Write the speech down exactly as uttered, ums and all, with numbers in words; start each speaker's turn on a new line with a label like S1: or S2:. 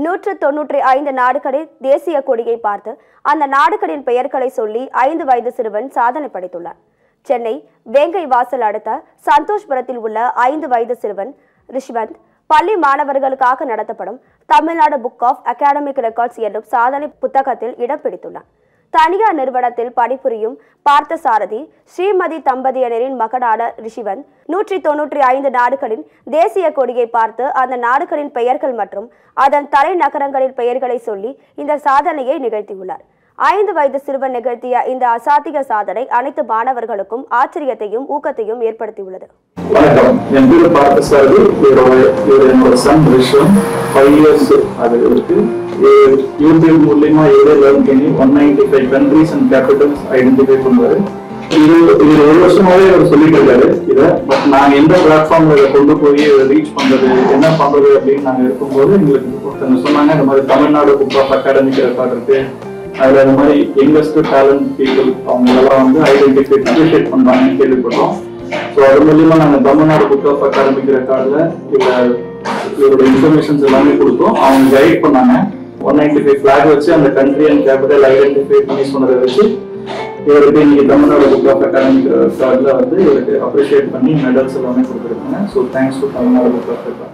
S1: நூற்று தொன்னூற்றி ஐந்து நாடுகளில் தேசிய கொடியை பார்த்து அந்த நாடுகளின் பெயர்களை சொல்லி ஐந்து வயது சிறுவன் சாதனை படைத்துள்ளார். சென்னை வேங்கை வாசல் அடுத்த சந்தோஷ்புரத்தில் உள்ள ஐந்து வயது சிறுவன் ரிஷ்வந்த் பள்ளி மாணவர்களுக்காக நடத்தப்படும் Tamil Nadu book of academic records என்னும் சாதனை புத்தகத்தில் இடம் பிடித்துள்ளார். தனியார் நிறுவனத்தில் பணிபுரியும் பார்த்தசாரதி ஸ்ரீமதி தம்பதியினரின் மகனான ரிஷிவந்த் நூற்றி தொன்னூற்றி ஐந்து நாடுகளின் தேசிய கொடியை பார்த்து அந்த நாடுகளின் பெயர்கள் மற்றும் அதன் தலைநகரங்களின் பெயர்களை சொல்லி இந்த சாதனையை நிகழ்த்தியுள்ளார். ஐந்து வயது சிறுவன் நிகழ்த்திய இந்த அசாத்திய சாதனை அனைத்து மாணவர்களுக்கும் ஆச்சரியத்தையும் ஊக்கத்தையும் ஏற்படுத்தியுள்ளது.
S2: வணக்கம், என் பேர் பார்த்தசாரதி. என்னோட சன் ரிஷ்வந்த் ஃபைவ் இயர்ஸ் அது இருக்கு. யூடியூப் மூலியமா ஏழு லேர்ன் பண்ணி one ninety five countries and capitals identify பண்ணுவாரு. இது இது ஒரு வருஷமாவே அவர் சொல்லிட்டு இருக்காரு இதை. பட் நாங்கள் எந்த பிளாட்ஃபார்ம்ல இதை கொண்டு போய் ரீச் பண்றது என்ன பண்றது அப்படின்னு நாங்கள் இருக்கும்போது எங்களுக்கு ஒருத்தவங்க சொன்னாங்க, இந்த மாதிரி Tamil Nadu book of academic record இருக்கு, அதுல இந்த மாதிரி யங்கஸ்ட் டேலண்ட் பீப்புள் அவங்களெல்லாம் வந்து ஐடென்டிஃபை அப்ரிஷியேட் பண்றாங்கன்னு கேள்விப்பட்டோம். ஸோ அது மூலியமா நாங்கள் தமிழ்நாடு புக் ஆஃப் அகாடமிக் ரெக்கார்ட்ல இவர இவரோட இன்ஃபர்மேஷன்ஸ் எல்லாமே கொடுத்தோம். அவங்க கைட் பண்ணாங்க. ஒன் நைன்டி ஃபைவ் ஃபிளாக் வச்சு அந்த கண்ட்ரி அண்ட் கேபிட்டல் ஐடென்டிஃபை பண்ணி சொன்னதை வச்சு இவருக்கு இன்னைக்கு தமிழ்நாடு புக் ஆஃப் அகாடமிக் ரெக்கார்ட்ல வந்து இவருக்கு அப்ரிஷியேட் பண்ணி மெடல்ஸ் எல்லாமே கொடுத்துருக்காங்க. So thanks to Tamil Nadu book of record.